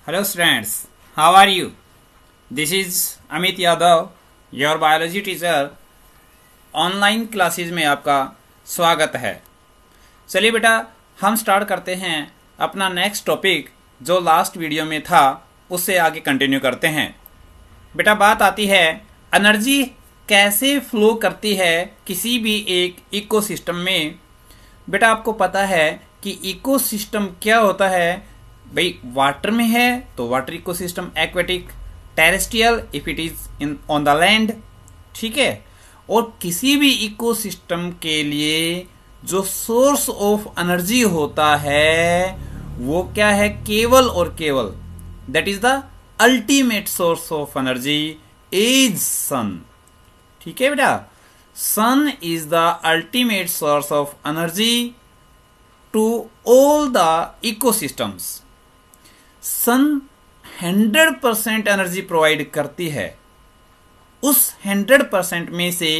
Hello students, how are you? This is Amit Yadav, your biology teacher. Online classes में आपका स्वागत है। चलिए बेटा, हम स्टार्ट करते हैं अपना नेक्स्ट टॉपिक जो लास्ट वीडियो में था, उससे आगे कंटिन्यू करते हैं। बेटा बात आती है एनर्जी कैसे फ्लो करती है किसी भी एक इकोसिस्टम में। बेटा आपको पता है कि इकोसिस्टम क्या होता है। भाई वाटर में है तो water ecosystem, aquatic, terrestrial if it is in on the land, ठीक है। और किसी भी इकोसिस्टम के लिए जो सोर्स ऑफ एनर्जी होता है वो क्या है, केवल और केवल that is the ultimate source of energy is sun, ठीक है बेटा। Sun is the ultimate source of energy to all the ecosystems. Sun 100% energy provide करती है। उस 100% में से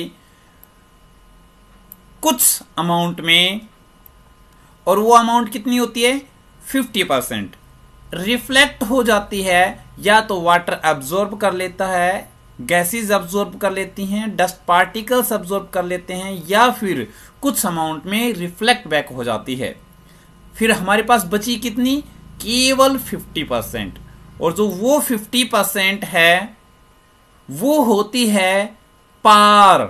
कुछ अमाउंट में, और वो अमाउंट कितनी होती है, 50% रिफ्लेक्ट हो जाती है। या तो वाटर एब्जॉर्ब कर लेता है, गैसेस एब्जॉर्ब कर लेती हैं, डस्ट पार्टिकल्स एब्जॉर्ब कर लेते हैं, या फिर कुछ अमाउंट में रिफ्लेक्ट बैक हो जाती है। फिर हमारे पास बची कितनी, केवल 50%। और जो वो 50% है वो होती है PAR,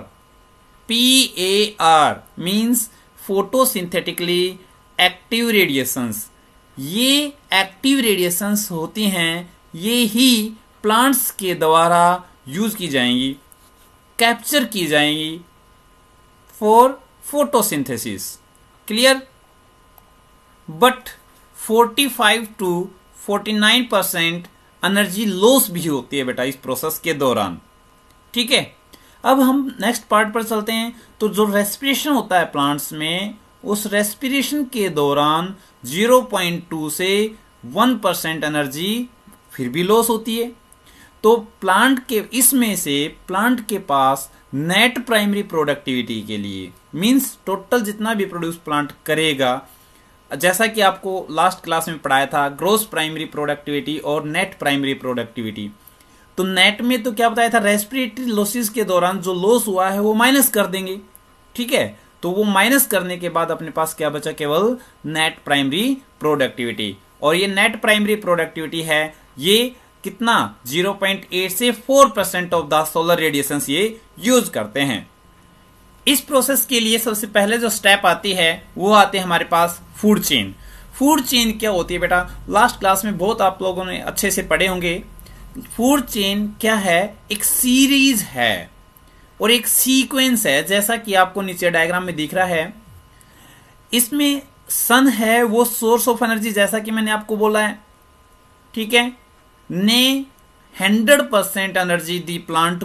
PAR means photosynthetically active radiations. ये एक्टिव रेडिएशंस होती हैं, ये ही प्लांट्स के द्वारा यूज की जाएंगी, कैप्चर की जाएंगी for photosynthesis. Clear. But 45 to 49% energy loss भी होती है बेटा इस प्रोसेस के दौरान, ठीक है। अब हम नेक्स्ट पार्ट पर चलते हैं। तो जो रेस्पिरेशन होता है प्लांट्स में, उस रेस्पिरेशन के दौरान 0.2 से 1% एनर्जी फिर भी लॉस होती है। तो प्लांट के इसमें से प्लांट के पास नेट प्राइमरी प्रोडक्टिविटी के लिए मींस टोटल जितना भी प्रोड्यूस प्लांट करेगा, जैसा कि आपको लास्ट क्लास में पढ़ाया था, ग्रोस प्राइमरी प्रोडक्टिविटी और नेट प्राइमरी प्रोडक्टिविटी। तो नेट में तो क्या बताया था, रेस्पिरेटरी लॉसेस के दौरान जो लॉस हुआ है वो माइनस कर देंगे, ठीक है। तो वो माइनस करने के बाद अपने पास क्या बचा, केवल नेट प्राइमरी प्रोडक्टिविटी। और ये नेट प्राइमरी प्रोडक्टिविटी है, ये कितना, 0.8 से 4% ऑफ द सोलर रेडिएशन ये यूज करते हैं। इस प्रोसेस के लिए सबसे पहले जो स्टेप आती है वो आते हैं हमारे पास फूड चेन। फूड चेन क्या होती है बेटा, लास्ट क्लास में बहुत आप लोगों ने अच्छे से पढ़े होंगे। फूड चेन क्या है, एक सीरीज है और एक सीक्वेंस है, जैसा कि आपको नीचे डायग्राम में दिख रहा है। इसमें सन है वो सोर्स ऑफ एनर्जी, जैसा कि मैंने आपको बोला है, ठीक है। ने 100% एनर्जी दी प्लांट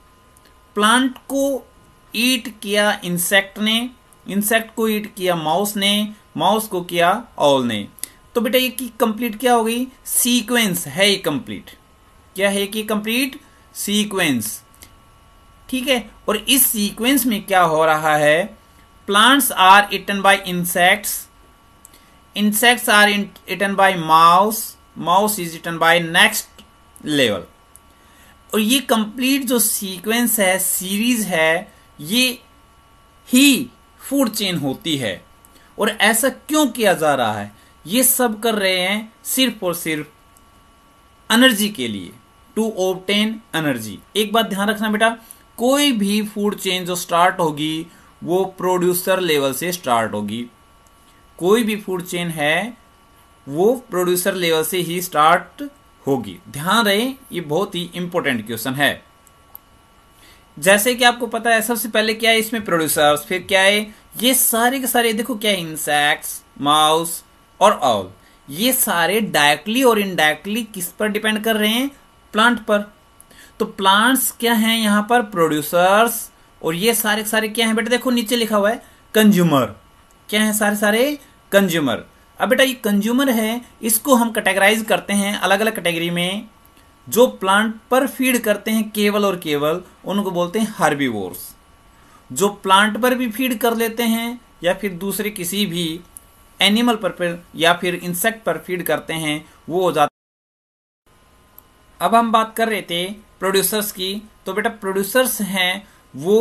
को ईट किया इंसेक्ट ने, इंसेक्ट को ईट किया माउस ने, माउस को किया ऑल ने। तो बेटा ये की कंप्लीट क्या हो गई, सीक्वेंस है ये कंप्लीट। क्या है कि कंप्लीट सीक्वेंस, ठीक है। और इस सीक्वेंस में क्या हो रहा है, plants are eaten by insects, insects are eaten by mouse, mouse is eaten by next level. और ये कंप्लीट जो सीक्वेंस है, सीरीज है, ये ही फूड चेन होती है। और ऐसा क्यों किया जा रहा है, ये सब कर रहे हैं सिर्फ और सिर्फ एनर्जी के लिए, टू ऑब्टेन एनर्जी। एक बात ध्यान रखना बेटा, कोई भी फूड चेन जो स्टार्ट होगी वो प्रोड्यूसर लेवल से स्टार्ट होगी। कोई भी फूड चेन है वो प्रोड्यूसर लेवल से ही स्टार्ट होगी। ध्यान रहे, ये बहुत ही इंपॉर्टेंट क्वेश्चन है। जैसे कि आपको पता है, सबसे पहले क्या है इसमें, प्रोड्यूसर्स, फिर क्या है, ये सारे के सारे देखो क्या है, इंसेक्ट्स, माउस और ऑल। ये सारे डायरेक्टली और इनडायरेक्टली किस पर डिपेंड कर रहे हैं, प्लांट पर। तो प्लांट्स क्या हैं यहां पर, प्रोड्यूसर्स, और ये सारे के सारे क्या हैं बेटा, देखो नीचे लिखा हुआ है कंज्यूमर। क्या है, सारे सारे कंज्यूमर। अब बेटा ये कंज्यूमर है, इसको हम कैटेगराइज करते हैं अलग अलग कैटेगरी में। जो प्लांट पर फीड करते हैं केवल और केवल, उनको बोलते हैं हर्बीवोर्स। जो प्लांट पर भी फीड कर लेते हैं या फिर दूसरे किसी भी एनिमल पर या फिर इंसेक्ट पर फीड करते हैं, वो हो जाते अब हम बात कर रहे थे प्रोड्यूसर्स की। तो बेटा प्रोड्यूसर्स हैं वो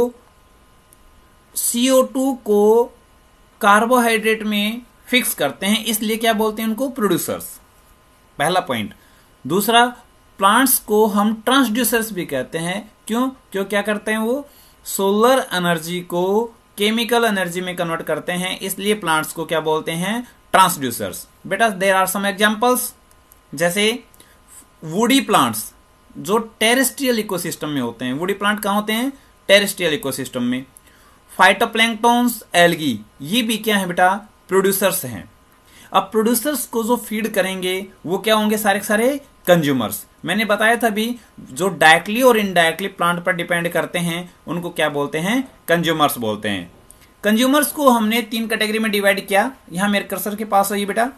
CO2 को कार्बोहाइड्रेट में फिक्स करते हैं, इसलिए क्या बोलते हैं उनको प्रोड्यूसर्स, पहला पॉइंट। दूसरा, प्लांट्स को हम ट्रांसड्यूसर्स भी कहते हैं। क्यों क्या करते हैं वो सोलर एनर्जी को केमिकल एनर्जी में कन्वर्ट करते हैं, इसलिए प्लांट्स को क्या बोलते हैं ट्रांसड्यूसर्स। बेटा देयर आर सम एग्जांपल्स, जैसे वुडी प्लांट्स जो टेरेस्ट्रियल इकोसिस्टम में होते हैं। वुडी प्लांट कहां होते हैं टेरेस्ट्रियल इकोसिस्टम में। फाइटोप्लैंक्टन्स, एल्गी, ये भी क्या है बेटा प्रोड्यूसर्स हैं। अब प्रोड्यूसर्स को जो फीड करेंगे वो क्या होंगे सारे के सारे कंज्यूमर्स। मैंने बताया था भी जो डायरेक्टली और इनडायरेक्टली प्लांट पर डिपेंड करते हैं उनको क्या बोलते हैं कंज्यूमर्स बोलते हैं। कंज्यूमर्स को हमने 3 कैटेगरी में डिवाइड किया, यहां मेरे कर्सर के पास है ये बेटा,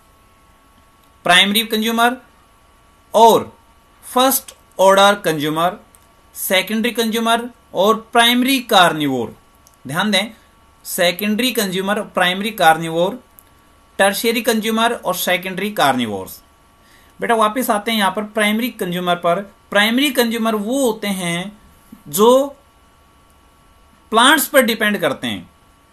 प्राइमरी कंज्यूमर और first order consumer, secondary consumer और प्राइमरी कार्निवोर। ध्यान दें, secondary consumer, primary carnivore, tertiary consumer और सेकेंडरी कार्निवोर्स। बेटा वापस आते हैं यहां पर प्राइमरी कंज्यूमर पर। प्राइमरी कंज्यूमर वो होते हैं जो प्लांट्स पर डिपेंड करते हैं,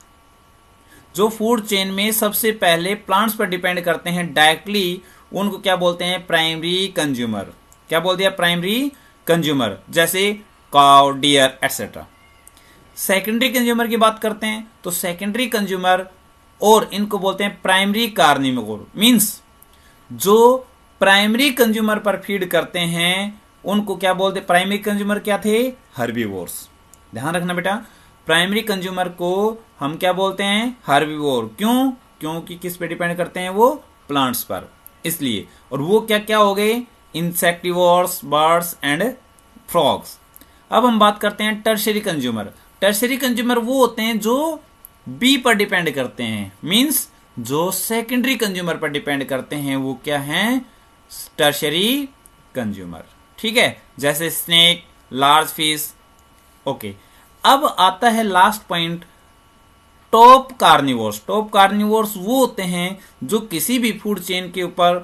जो फूड चेन में सबसे पहले प्लांट्स पर डिपेंड करते हैं डायरेक्टली, उनको क्या बोलते हैं प्राइमरी कंज्यूमर। क्या बोल दिया प्राइमरी कंज्यूमर, जैसे cow, deer etcetera. Secondary consumer की बात करते हैं तो सेकेंडरी कंज्यूमर और इनको बोलते हैं प्राइमरी कार्निवोर, मींस जो प्राइमरी कंज्यूमर पर फीड करते हैं उनको क्या बोलते, प्राइमरी कंज्यूमर क्या थे हर्बीवोर्स। ध्यान रखना बेटा, प्राइमरी कंज्यूमर को हम क्या बोलते हैं हर्बीवोर। क्योंकि किस पे डिपेंड करते हैं वो प्लांट्स पर, इसलिए। और वो क्या क्या हो गए इंसेक्टिवोर्स, बर्ड्स एंड फ्रॉग्स। अब हम बात करते हैं टर्शियरी कंज्यूमर। टर्शियरी कंज्यूमर वो होते हैं जो बी पर डिपेंड करते हैं, मींस जो सेकेंडरी कंज्यूमर पर डिपेंड करते हैं वो क्या हैं टर्शियरी कंज्यूमर। ठीक है, जैसे स्नेक, लार्ज फिश। ओके, अब आता है last point, top carnivores. Top carnivores वो होते हैं जो किसी भी फूड चेन के ऊपर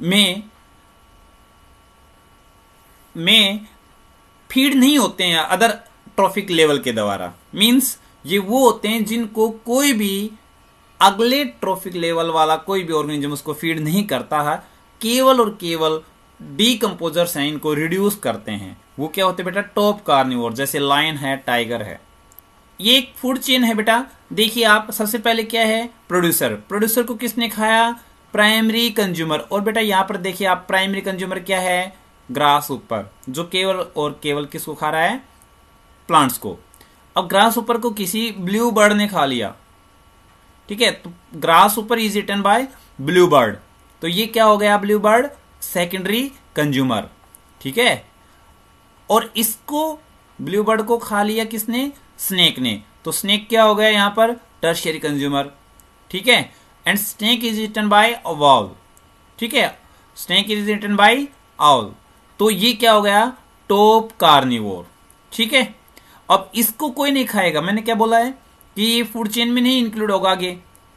में फीड नहीं होते हैं अदर ट्रॉफिक लेवल के द्वारा, मींस ये वो होते हैं जिनको कोई भी अगले ट्रॉफिक लेवल वाला कोई भी ऑर्गेनिज्म उसको फीड नहीं करता है, केवल और केवल डीकंपोजर्स हैं इनको रिड्यूस करते हैं। वो क्या होते हैं बेटा टॉप कार्निवोर, जैसे लायन है, टाइगर है। ये एक फूड चेन है बेटा। देखिए आप, सबसे पहले क्या है प्रोड्यूसर। प्रोड्यूसर को किसने खाया प्राइमरी कंज्यूमर। और बेटा यहां पर देखिए आप, प्राइमरी कंज्यूमर क्या है ग्रास ऊपर, जो केवल और केवल किसको खा रहा है प्लांट्स को। अब ग्रास ऊपर को किसी ब्लू बर्ड ने खा लिया, ठीक है, तो ग्रास ऊपर is eaten by blue bird, तो ये क्या हो गया ब्लू बर्ड सेकेंडरी कंज्यूमर। ठीक है, और इसको ब्लू बर्ड को खा लिया किसने स्नेक ने, तो स्नेक क्या हो गया यहां पर टर्शियरी कंज्यूमर। ठीक है, and snake is eaten by owl. ठीक है, snake is eaten by owl, तो ये क्या हो गया टॉप कार्निवोर। ठीक है, अब इसको कोई नहीं खाएगा, मैंने क्या बोला है कि ये फूड चेन में नहीं इंक्लूड होगा आगे।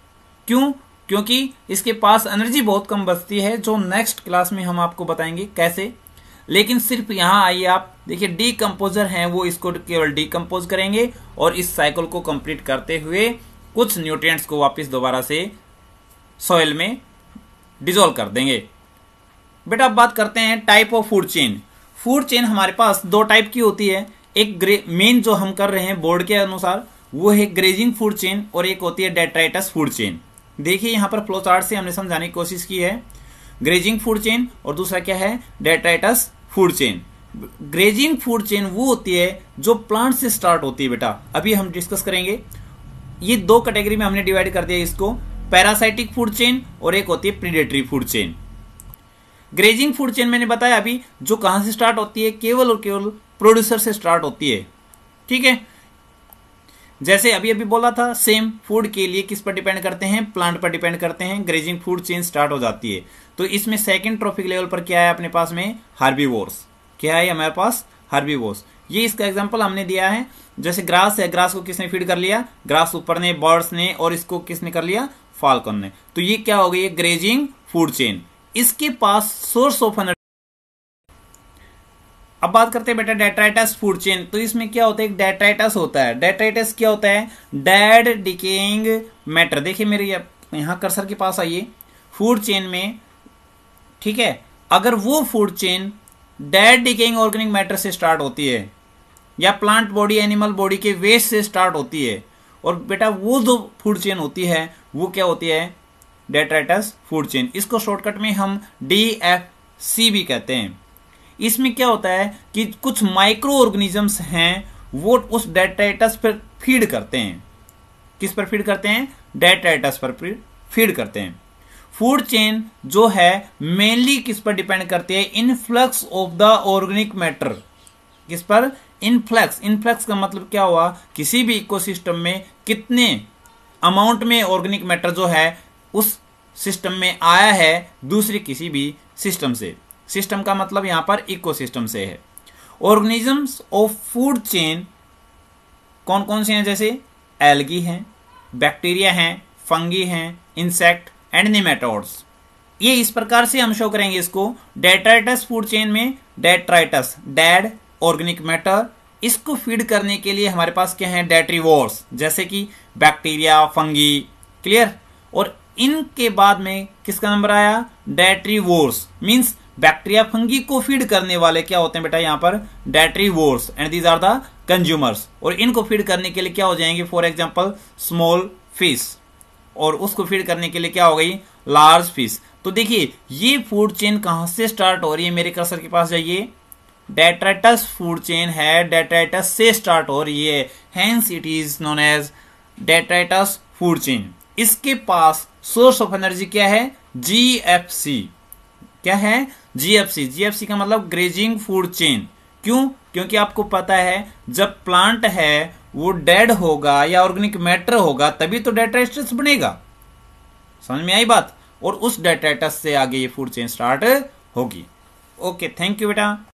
क्योंकि इसके पास एनर्जी बहुत कम बचती है, जो नेक्स्ट क्लास में हम आपको बताएंगे कैसे। लेकिन सिर्फ यहां आइए आप देखिए, डीकंपोजर हैं वो इसको केवल डीकंपोज करेंगे और इस साइकिल को कंप्लीट करते हुए कुछ न्यूट्रिएंट्स को वापस दोबारा से सॉइल में डिसॉल्व कर देंगे। बेटा अब बात करते हैं type of food chain. Food chain हमारे पास 2 टाइप की होती है। एक मेन जो हम कर रहे हैं बोर्ड के अनुसार वो है ग्रेजिंग फूड चेन, और एक होती है डेट्राइटस फूड चेन। देखिए यहां पर फ्लो चार्ट से हमने समझाने की कोशिश की है, ग्रेजिंग फूड चेन और दूसरा क्या है detritus food chain. Grazing food chain वो होती है जो प्लांट से स्टार्ट होती है बेटा, अभी हम डिस्कस करेंगे। ये 2 कैटेगरी में हमने डिवाइड कर दिया इसको, पैरासाइटिक फूड चेन और एक होती है predatory food chain. Grazing food chain मैंने बताया अभी, जो कहां से स्टार्ट होती है केवल और केवल प्रोड्यूसर से स्टार्ट होती है। ठीक है, जैसे अभी बोला था, सेम फूड के लिए किस पर डिपेंड करते हैं प्लांट पर डिपेंड करते हैं, ग्रेजिंग फूड चेन स्टार्ट हो जाती है। तो इसमें सेकंड ट्रॉफिक लेवल पर क्या है अपने पास में हार्बीवोर्स। क्या है हमारे पास हार्बीवोर्स, ये इसका एग्जांपल हमने दिया है। जैसे ग्रास है, ग्रास को किसने फीड कर लिया ग्रास ऊपर ने, बर्ड्स ने, और इसको किसने कर लिया फाल्कन ने, तो ये क्या हो गई ग्रेजिंग फूड चेन। इसके पास सोर्स ऑफ एनर्जी, अब बात करते हैं बेटा डेट्राइटस फूड चेन। तो इसमें क्या होता है, एक डेट्राइटस होता है। डेट्राइटस क्या होता है, डेड डिकेइंग मैटर। देखिए मेरे यहां कर्सर के पास आइए, फूड चेन में, ठीक है, अगर वो food chain dead decaying organic matter से स्टार्ट होती है या प्लांट बॉडी एनिमल बॉडी के वेस्ट से स्टार्ट होती है, और बेटा वो जो फूड चेन होती है वो क्या होती है, डेट्राइटस फूड चेन। इसको शॉर्टकट में हम DFC भी कहते हैं। इसमें क्या होता है कि कुछ माइक्रो ऑर्गेनिजम्स हैं वो उस डेट्राइटस पर फीड करते हैं। किस पर फीड करते हैं, डेट्राइटस पर फीड करते हैं। फूड चेन जो है मेनली किस पर डिपेंड करती है, influx of the organic matter. किस पर, इनफ्लक्स। इनफ्लक्स का मतलब क्या हुआ, किसी भी इकोसिस्टम में कितने अमाउंट में ऑर्गेनिक मैटर जो है उस सिस्टम में आया है दूसरी किसी भी सिस्टम से। सिस्टम का मतलब यहां पर इकोसिस्टम से है। ऑर्गेनिजम्स ऑफ फूड चेन कौन कौन से हैं, जैसे एल्गी हैं, बैक्टीरिया हैं, फंगी हैं, इंसेक्ट एंड नेमेटोड्स। ये इस प्रकार से हम शो करेंगे इसको। डेट्राइटस फूड चेन में डेट्राइटस डेड ऑर्गेनिक मैटर, इसको फीड करने के लिए हमारे पास क्या है, डेट्रीवोर्स, जैसे कि बैक्टीरिया, फंगी, क्लियर। और इनके बाद में किसका नंबर आया, डेट्रीवोर्स, मींस बैक्टीरिया फंगी को फीड करने वाले क्या होते हैं बेटा यहां पर, detritivores, and these are the consumers. और इनको फीड करने के लिए क्या हो जाएंगे, फॉर एग्जांपल स्मॉल फिश, और उसको फीड करने के लिए क्या हो गई, लार्ज फिश। तो देखिए ये फूड चेन कहां से स्टार्ट हो रही है, मेरे कर्सर के पास जाइए, डेट्राइटस फूड चेन है, डेट्राइटस से स्टार्ट हो रही है, hence it is known as detritus food chain. इसके पास सोर्स ऑफ एनर्जी क्या है, GFC। क्या है, GFC। GFC का मतलब ग्रेजिंग फूड चेन। क्यों, क्योंकि आपको पता है जब प्लांट है वो डेड होगा या ऑर्गेनिक मैटर होगा तभी तो डेट्राइटस बनेगा। समझ में आई बात। और उस डेट्राइटस से आगे ये फूड चेन स्टार्ट होगी। ओके, थैंक यू बेटा।